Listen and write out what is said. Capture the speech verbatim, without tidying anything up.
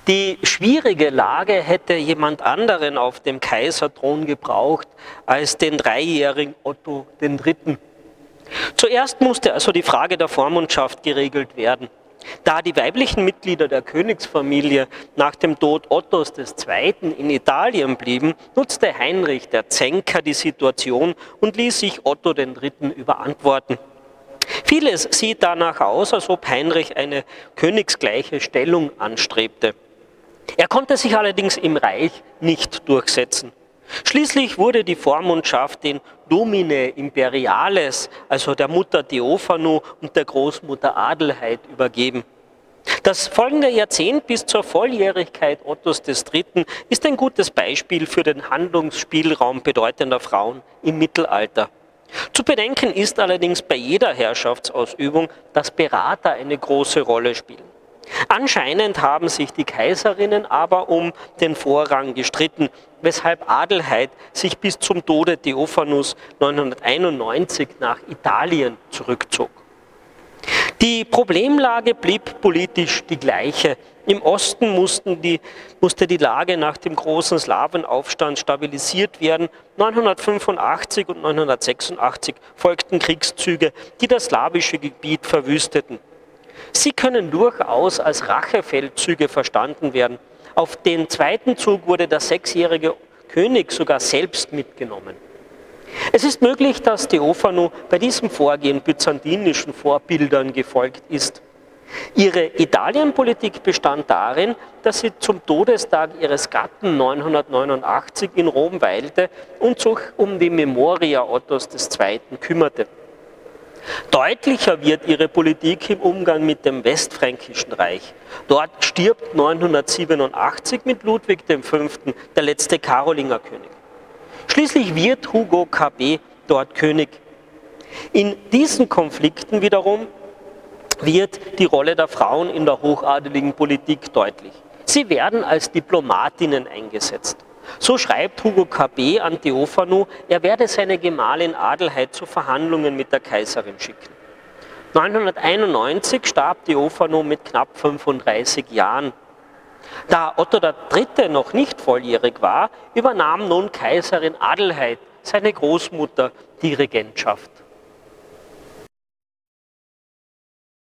Die schwierige Lage hätte jemand anderen auf dem Kaiserthron gebraucht als den dreijährigen Otto den Dritten. Zuerst musste also die Frage der Vormundschaft geregelt werden. Da die weiblichen Mitglieder der Königsfamilie nach dem Tod Ottos des Zweiten in Italien blieben, nutzte Heinrich der Zänker die Situation und ließ sich Otto den Dritten überantworten. Vieles sieht danach aus, als ob Heinrich eine königsgleiche Stellung anstrebte. Er konnte sich allerdings im Reich nicht durchsetzen. Schließlich wurde die Vormundschaft den Domine Imperiales, also der Mutter Theophanu und der Großmutter Adelheid, übergeben. Das folgende Jahrzehnt bis zur Volljährigkeit Ottos des Dritten ist ein gutes Beispiel für den Handlungsspielraum bedeutender Frauen im Mittelalter. Zu bedenken ist allerdings bei jeder Herrschaftsausübung, dass Berater eine große Rolle spielen. Anscheinend haben sich die Kaiserinnen aber um den Vorrang gestritten, weshalb Adelheid sich bis zum Tode Theophanus neunhunderteinundneunzig nach Italien zurückzog. Die Problemlage blieb politisch die gleiche. Im Osten mussten die, musste die Lage nach dem großen Slawenaufstand stabilisiert werden. neunhundertfünfundachtzig und neunhundertsechsundachtzig folgten Kriegszüge, die das slawische Gebiet verwüsteten. Sie können durchaus als Rachefeldzüge verstanden werden. Auf den zweiten Zug wurde der sechsjährige König sogar selbst mitgenommen. Es ist möglich, dass Theophanu bei diesem Vorgehen byzantinischen Vorbildern gefolgt ist. Ihre Italienpolitik bestand darin, dass sie zum Todestag ihres Gatten neunhundertneunundachtzig in Rom weilte und sich um die Memoria Ottos des Zweiten kümmerte. Deutlicher wird ihre Politik im Umgang mit dem Westfränkischen Reich. Dort stirbt neunhundertsiebenundachtzig mit Ludwig dem Fünften der letzte Karolingerkönig. Schließlich wird Hugo K B dort König. In diesen Konflikten wiederum wird die Rolle der Frauen in der hochadeligen Politik deutlich. Sie werden als Diplomatinnen eingesetzt. So schreibt Hugo K B an Theophanu, er werde seine Gemahlin Adelheid zu Verhandlungen mit der Kaiserin schicken. neunhunderteinundneunzig starb Theophanu mit knapp fünfunddreißig Jahren. Da Otto der Dritte noch nicht volljährig war, übernahm nun Kaiserin Adelheid, seine Großmutter, die Regentschaft.